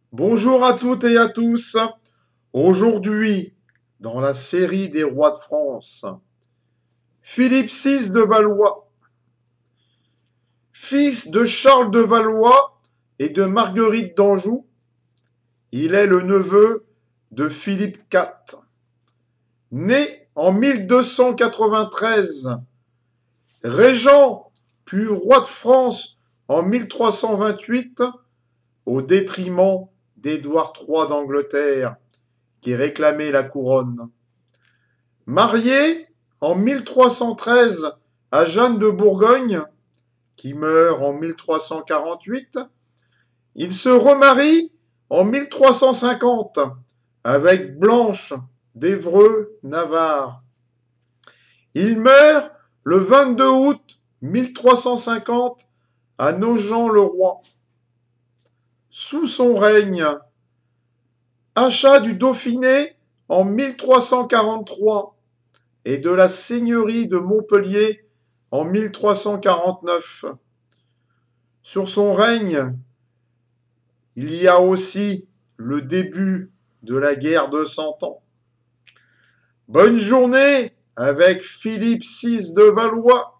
Bonjour à toutes et à tous. Aujourd'hui, dans la série des rois de France, Philippe VI de Valois, fils de Charles de Valois et de Marguerite d'Anjou, il est le neveu de Philippe IV. Né en 1293, régent puis roi de France en 1328, au détriment d'Édouard III d'Angleterre, qui réclamait la couronne. Marié en 1313 à Jeanne de Bourgogne, qui meurt en 1348, il se remarie en 1350 avec Blanche d'Évreux-Navarre. Il meurt le 22 août 1350 à Nogent-le-Roi. Sous son règne, achat du Dauphiné en 1343 et de la seigneurie de Montpellier en 1349. Sur son règne, il y a aussi le début de la guerre de Cent Ans. Bonne journée avec Philippe VI de Valois.